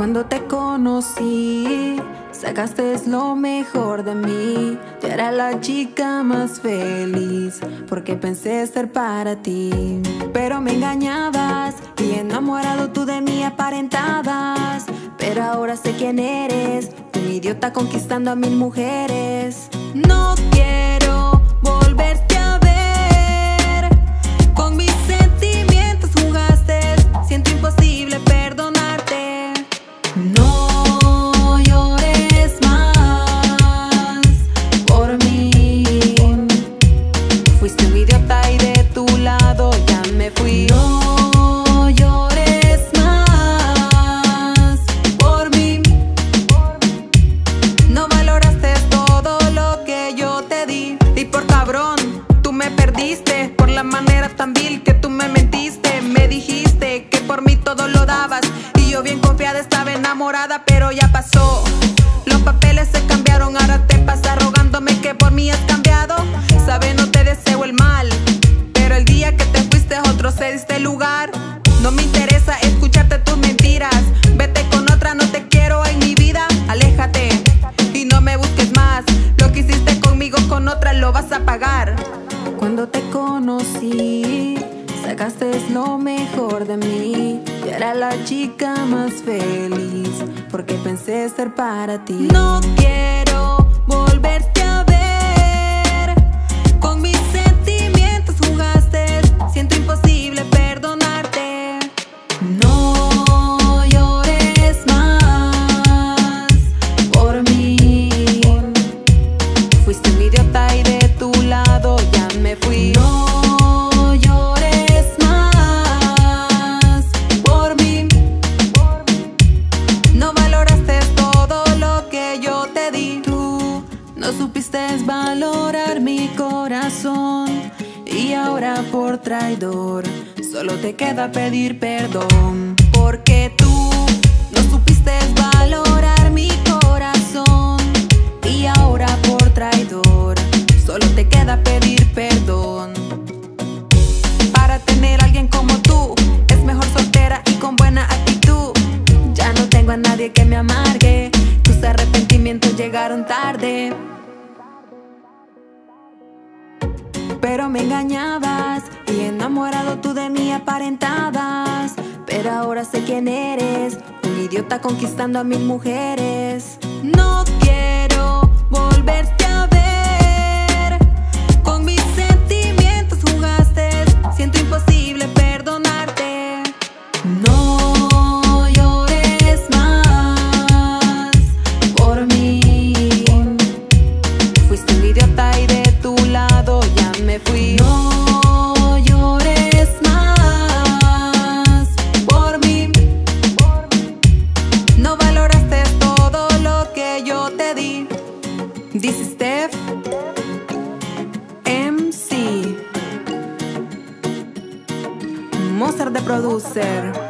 Cuando te conocí, sacaste lo mejor de mí. Yo era la chica más feliz, porque pensé ser para ti. Pero me engañabas y enamorado tú de mí aparentabas. Pero ahora sé quién eres, un idiota conquistando a 1000 mujeres. No quiero volverte a ver, con mis sentimientos jugaste. Siento imposible perdonarte. No llores más por mí. Fuiste un idiota y de tu lado ya me fui. No llores más por mí. No valoraste todo lo que yo te di. Y por cabrón, tú me perdiste por la manera tan vil que tú me mentiste. Me dijiste que por mí todo lo dabas y yo bien confiada estaba enamorada, pero ya pasó. Los papeles se cambiaron, ahora te pasas rogándome que por mí has cambiado. Sabes, no te deseo el mal, pero el día que te fuiste otro se diste lugar. No me interesa escucharte tus mentiras. Vete con otra, no te quiero en mi vida. Aléjate y no me busques más. Lo que hiciste conmigo con otra lo vas a pagar. Cuando te conocí, sacaste lo mejor de mí. Yo era la chica más feliz, porque pensé ser para ti. No quiero volverte a ver, con mis sentimientos jugaste. Siento imposible perdonarte. No llores más por mí. Fuiste un idiota y de tu lado ya me fui. No llores más por mí. No valoraste todo lo que yo te di. Tú no supiste valorar mi corazón, y ahora por traidor solo te queda pedir perdón. Porque tú no supiste valorar mi corazón, y ahora por traidor solo te queda pedir perdón. Para tener a alguien como tú es mejor soltera y con buena actitud. Ya no tengo a nadie que me amargue, tus arrepentimientos llegaron tarde. Pero me engañabas y enamorado tú de mí aparentabas. Pero ahora sé quién eres, un idiota conquistando a 1000 mujeres. No quiero volverte a ver, con mis sentimientos jugaste. Siento imposible perdonarte. No llores más por mí. Fuiste un idiota y de tu lado ya me fui. No llores más por mí. No valoraste todo lo que yo te di. This is Steph MC Mozart the Producer.